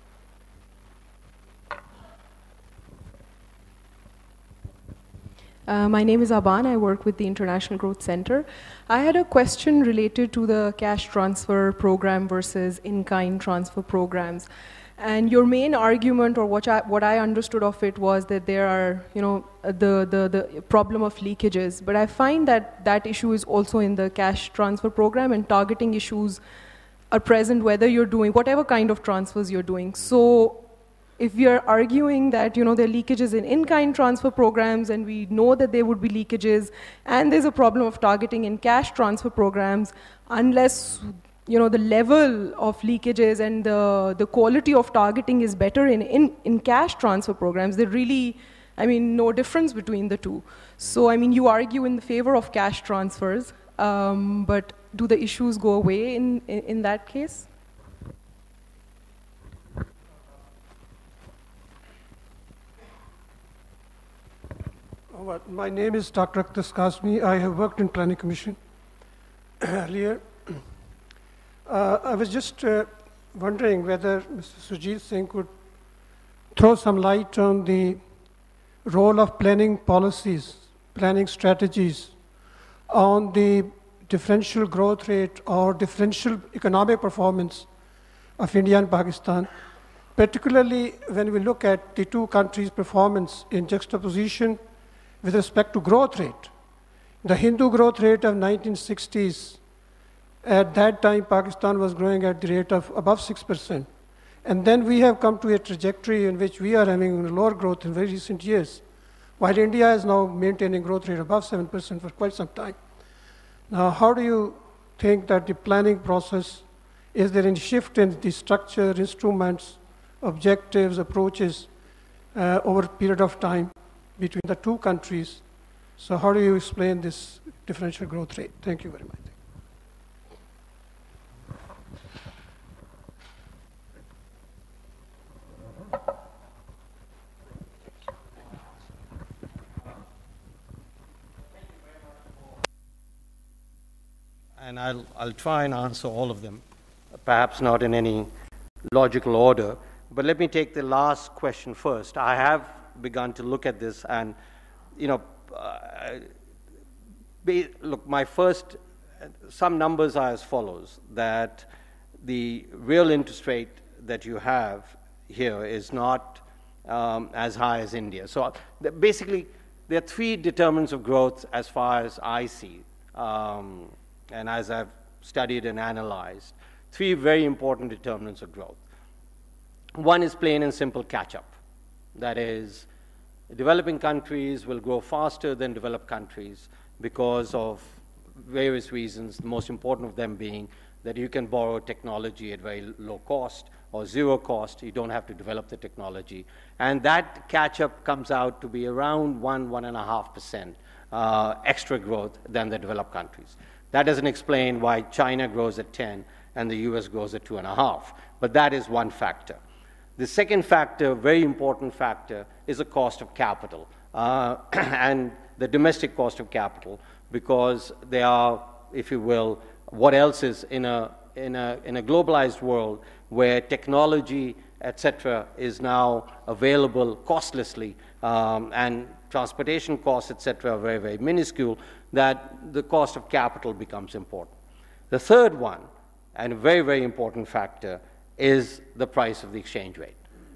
Uh, my name is Aban. I work with the International Growth Center. I had a question related to the cash transfer program versus in-kind transfer programs. And your main argument, or what I, what I understood of it, was that there are, you know, the, the, the problem of leakages. But I find that that issue is also in the cash transfer program, and targeting issues are present whether you're doing whatever kind of transfers you're doing. So if we are arguing that, you know, there are leakages in in-kind transfer programs, and we know that there would be leakages, and there's a problem of targeting in cash transfer programs, unless, you know, the level of leakages and the, the quality of targeting is better in, in, in cash transfer programs, there really, I mean, no difference between the two. So, I mean, you argue in the favor of cash transfers, um, but do the issues go away in, in, in that case? Well, my name is Doctor Akhtas Kazmi. I have worked in Planning Commission earlier. Uh, I was just uh, wondering whether Mister Surjit Singh could throw some light on the role of planning policies, planning strategies on the differential growth rate or differential economic performance of India and Pakistan, particularly when we look at the two countries' performance in juxtaposition with respect to growth rate. The Hindu growth rate of nineteen sixties, at that time Pakistan was growing at the rate of above six percent. And then we have come to a trajectory in which we are having lower growth in very recent years, while India is now maintaining growth rate above seven percent for quite some time. Now, how do you think that the planning process, is there any shift in the structure, instruments, objectives, approaches uh, over a period of time between the two countries? So how do you explain this differential growth rate? Thank you very much. And I'll, I'll try and answer all of them, perhaps not in any logical order. But let me take the last question first. I have begun to look at this, and, you know, uh, be, look, my first, some numbers are as follows, that the real interest rate that you have here is not um, as high as India. So basically, there are three determinants of growth as far as I see. Um, and as I've studied and analyzed, three very important determinants of growth. One is plain and simple catch-up. That is, developing countries will grow faster than developed countries because of various reasons, the most important of them being that you can borrow technology at very low cost or zero cost. You don't have to develop the technology. And that catch-up comes out to be around one, one and a half percent uh, extra growth than the developed countries. That doesn't explain why China grows at ten and the U S grows at two and a half, but that is one factor. The second factor, very important factor, is the cost of capital uh, and the domestic cost of capital, because they are, if you will, what else is in a, in a, in a globalized world where technology, et cetera, is now available costlessly, um, and transportation costs, et cetera, are very, very minuscule, that the cost of capital becomes important. The third one, and a very, very important factor, is the price of the exchange rate.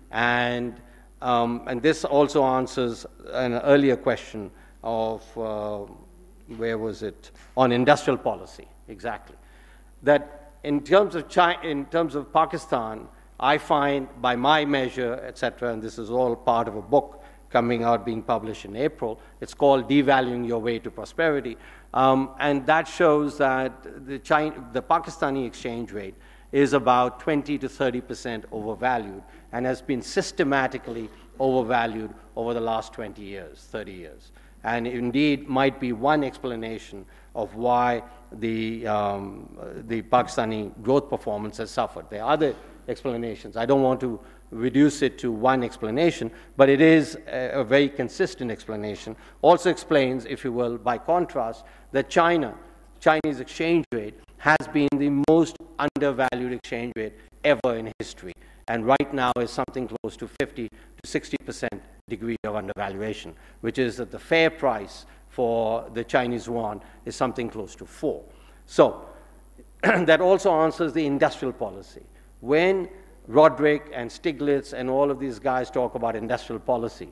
And, um, and this also answers an earlier question of, uh, where was it, on industrial policy, exactly. That in terms of China, in terms of Pakistan, I find by my measure, et cetera, and this is all part of a book coming out, being published in April. It's called Devaluing Your Way to Prosperity. Um, and that shows that the, China, the Pakistani exchange rate is about twenty to thirty percent overvalued and has been systematically overvalued over the last twenty years, thirty years. And indeed might be one explanation of why the, um, the Pakistani growth performance has suffered. There are other explanations. I don't want to reduce it to one explanation, but it is a, a very consistent explanation. Also explains, if you will, by contrast, that China, Chinese exchange rate has been the most undervalued exchange rate ever in history, and right now is something close to fifty to sixty percent degree of undervaluation, which is that the fair price for the Chinese yuan is something close to four. So that also answers the industrial policy. When Roderick and Stiglitz and all of these guys talk about industrial policy.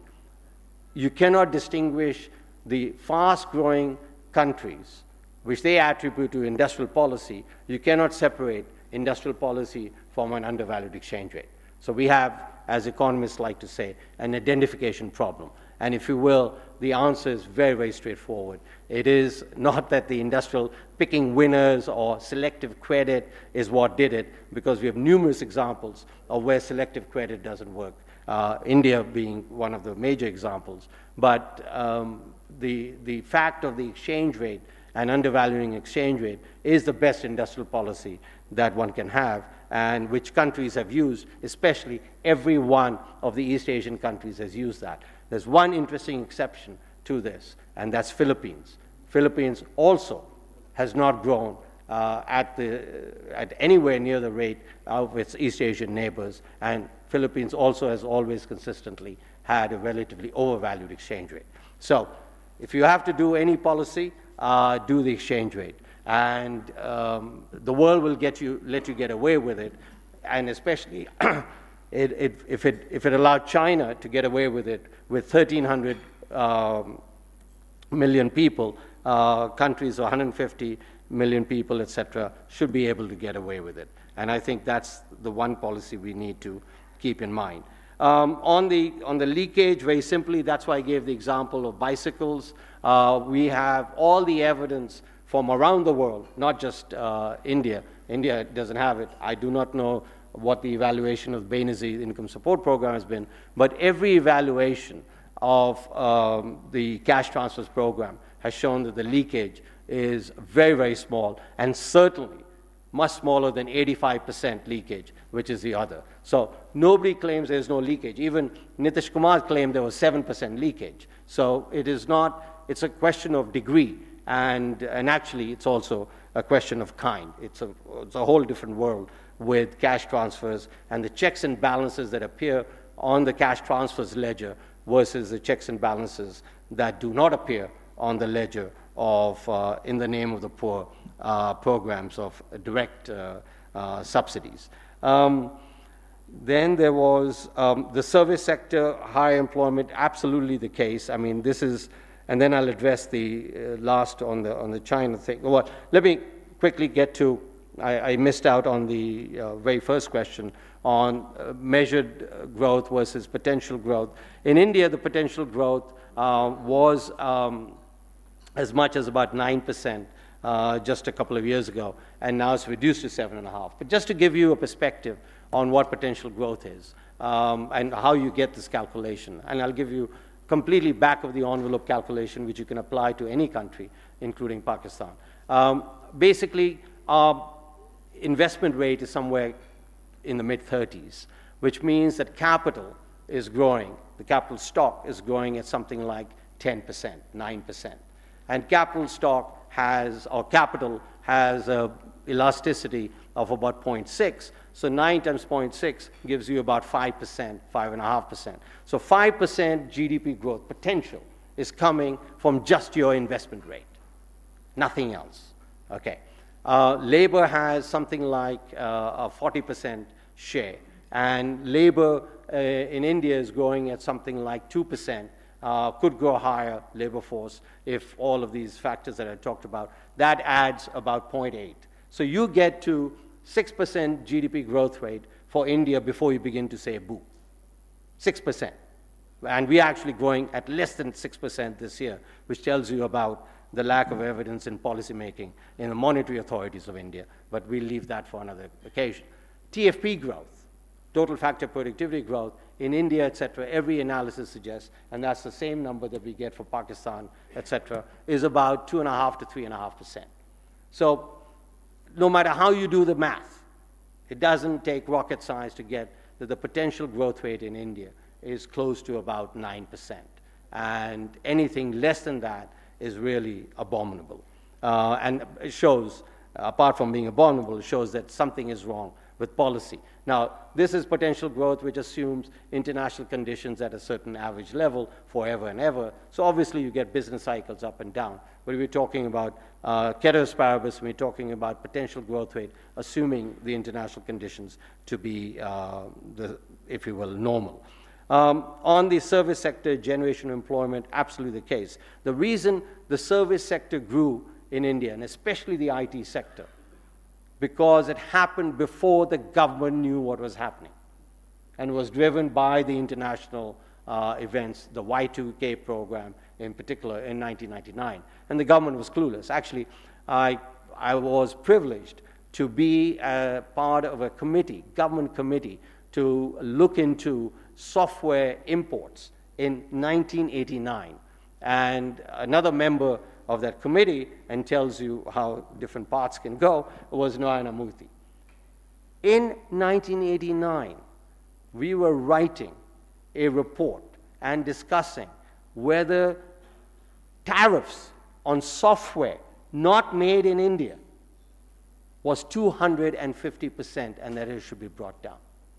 You cannot distinguish the fast-growing countries, which they attribute to industrial policy. You cannot separate industrial policy from an undervalued exchange rate. So we have, as economists like to say, an identification problem. And if you will, the answer is very, very straightforward. It is not that the industrial picking winners or selective credit is what did it, because we have numerous examples of where selective credit doesn't work, uh, India being one of the major examples. But um, the, the fact of the exchange rate and undervaluing exchange rate is the best industrial policy that one can have, and which countries have used, especially every one of the East Asian countries has used that. There's one interesting exception to this, and that's Philippines. Philippines also has not grown uh, at, the, at anywhere near the rate of its East Asian neighbors, and Philippines also has always consistently had a relatively overvalued exchange rate. So if you have to do any policy, uh, do the exchange rate. And um, the world will get you, let you get away with it, and especially it, it, if, it, if it allowed China to get away with it with thirteen hundred um, million people, uh, countries of one hundred fifty million people, et cetera, should be able to get away with it. And I think that's the one policy we need to keep in mind. Um, on, the, on the leakage, very simply, that's why I gave the example of bicycles. Uh, we have all the evidence from around the world, not just uh, India. India doesn't have it. I do not know what the evaluation of Benazir's income support program has been, but every evaluation of um, the cash transfers program has shown that the leakage is very, very small, and certainly much smaller than eighty-five percent leakage, which is the other. So nobody claims there's no leakage. Even Nitish Kumar claimed there was seven percent leakage. So it is not, it's a question of degree. And, and actually, it's also a question of kind. It's a, it's a whole different world with cash transfers and the checks and balances that appear on the cash transfers ledger versus the checks and balances that do not appear on the ledger of, uh, in the name of the poor, uh, programs of direct uh, uh, subsidies. Um, then there was um, the service sector, high employment, absolutely the case. I mean, this is, and then I'll address the uh, last on the, on the China thing. Well, let me quickly get to, I, I missed out on the uh, very first question on uh, measured uh, growth versus potential growth. In India, the potential growth uh, was um, as much as about nine percent uh, just a couple of years ago, and now it's reduced to seven point five. But just to give you a perspective on what potential growth is um, and how you get this calculation, and I'll give you completely back of the envelope calculation, which you can apply to any country, including Pakistan. Um, basically, our investment rate is somewhere in the mid thirties, which means that capital is growing. The capital stock is growing at something like ten percent, nine percent. And capital stock has, or capital has a elasticity of about zero point six. So nine times zero point six gives you about five percent, five point five percent. So five percent G D P growth potential is coming from just your investment rate, nothing else. Okay. Uh, labor has something like uh, a forty percent share, and labor uh, in India is growing at something like two percent. Uh, could grow higher, labor force, if all of these factors that I talked about. That adds about zero point eight. So you get to six percent G D P growth rate for India before you begin to say boo. six percent. And we're actually growing at less than six percent this year, which tells you about the lack of evidence in policy making in the monetary authorities of India, but we'll leave that for another occasion. T F P growth, total factor productivity growth, in India, et cetera, every analysis suggests, and that's the same number that we get for Pakistan, et cetera, is about two and a half to three and a half percent. So no matter how you do the math, it doesn't take rocket science to get that the potential growth rate in India is close to about nine percent. And anything less than that is really abominable. Uh, and it shows, apart from being abominable, it shows that something is wrong with policy. Now, this is potential growth which assumes international conditions at a certain average level forever and ever. So obviously you get business cycles up and down. But we're talking about uh, ceteris paribus, we're talking about potential growth rate, assuming the international conditions to be, uh, the, if you will, normal. Um, on the service sector, generation of employment, absolutely the case. The reason the service sector grew in India, and especially the I T sector, because it happened before the government knew what was happening and was driven by the international uh, events, the Y two K program in particular in nineteen ninety-nine. And the government was clueless. Actually, I, I was privileged to be a part of a committee, government committee, to look into software imports in nineteen eighty-nine. And another member of that committee, and tells you how different parts can go, was Narayana Murthy. In nineteen eighty-nine, we were writing a report and discussing whether tariffs on software not made in India was two hundred fifty percent and that it should be brought down.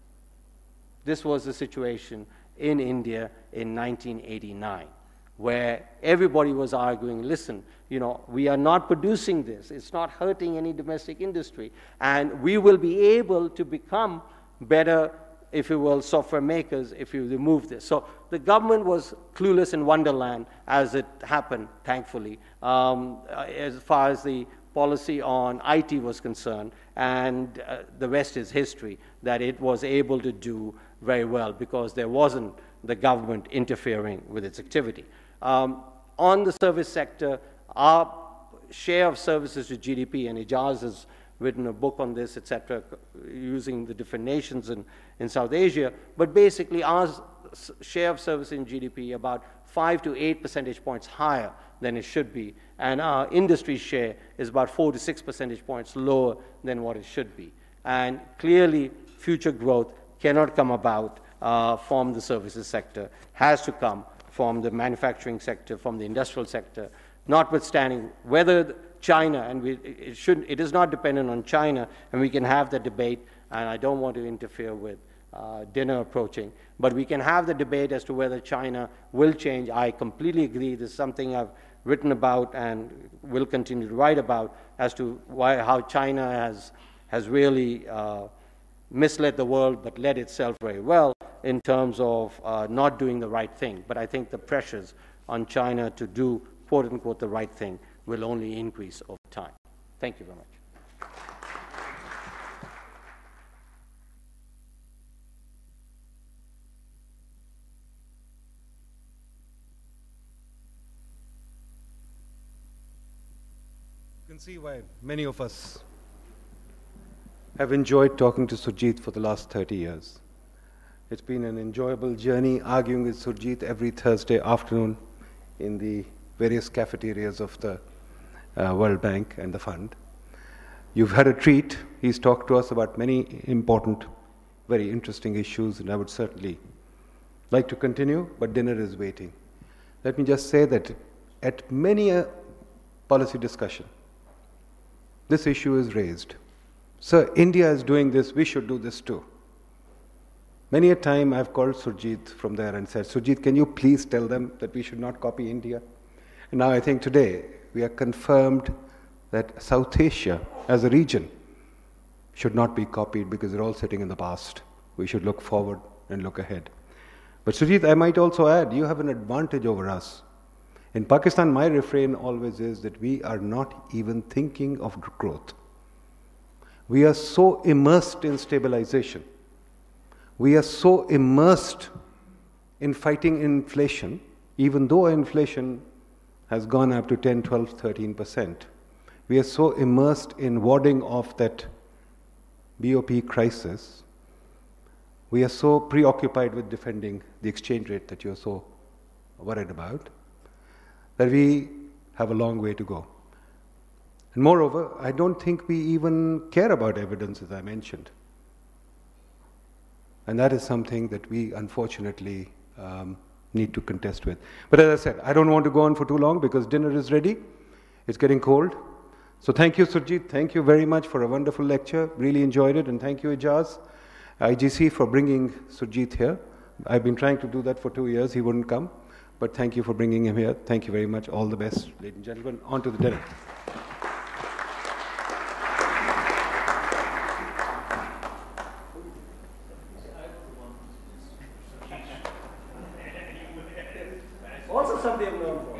This was the situation in India in nineteen eighty-nine, where everybody was arguing, listen, you know, we are not producing this, it's not hurting any domestic industry, and we will be able to become better, if you will, software makers if you remove this. So the government was clueless in Wonderland as it happened, thankfully, um, as far as the policy on I T was concerned, and uh, the rest is history, that it was able to do very well because there wasn't the government interfering with its activity. Um, on the service sector, our share of services to G D P, and Ijaz has written a book on this, et cetera, using the different nations in, in South Asia, but basically our share of service in G D P about five to eight percentage points higher than it should be, and our industry share is about four to six percentage points lower than what it should be. And clearly, future growth cannot come about uh, from the services sector, has to come from the manufacturing sector, from the industrial sector, notwithstanding whether China, and we, it, should, it is not dependent on China, and we can have the debate, and I don't want to interfere with uh, dinner approaching, but we can have the debate as to whether China will change. I completely agree. This is something I've written about and will continue to write about as to why, how China has, has really uh, misled the world, but led itself very well in terms of uh, not doing the right thing. But I think the pressures on China to do, quote unquote, the right thing will only increase over time. Thank you very much. You can see why many of us have enjoyed talking to Surjit for the last thirty years. It's been an enjoyable journey arguing with Surjit every Thursday afternoon in the various cafeterias of the uh, World Bank and the fund. You've had a treat. He's talked to us about many important, very interesting issues, and I would certainly like to continue, but dinner is waiting. Let me just say that at many a policy discussion, this issue is raised. Sir, India is doing this, we should do this too. Many a time I've called Surjit from there and said, Surjit, can you please tell them that we should not copy India? And now I think today we are confirmed that South Asia as a region should not be copied because they're all sitting in the past. We should look forward and look ahead. But Surjit, I might also add, you have an advantage over us. In Pakistan, my refrain always is that we are not even thinking of growth. We are so immersed in stabilization. We are so immersed in fighting inflation, even though inflation has gone up to ten, twelve, thirteen percent. We are so immersed in warding off that B O P crisis. We are so preoccupied with defending the exchange rate that you're so worried about, that we have a long way to go. And moreover, I don't think we even care about evidence, as I mentioned. And that is something that we, unfortunately, um, need to contest with. But as I said, I don't want to go on for too long because dinner is ready. It's getting cold. So thank you, Surjit. Thank you very much for a wonderful lecture. Really enjoyed it. And thank you, Ijaz, I G C, for bringing Surjit here. I've been trying to do that for two years. He wouldn't come. But thank you for bringing him here. Thank you very much. All the best, ladies and gentlemen. On to the dinner. Also something I've learned from.